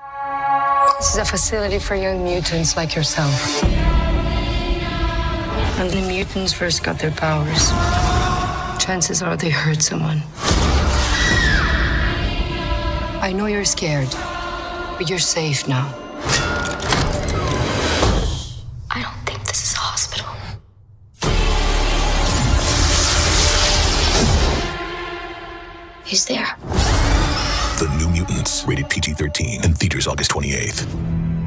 This is a facility for young mutants like yourself. When the mutants first got their powers, chances are they hurt someone. I know you're scared, but you're safe now. I don't think this is a hospital. He's there. The New Mutants, rated PG-13, in theaters August 28th.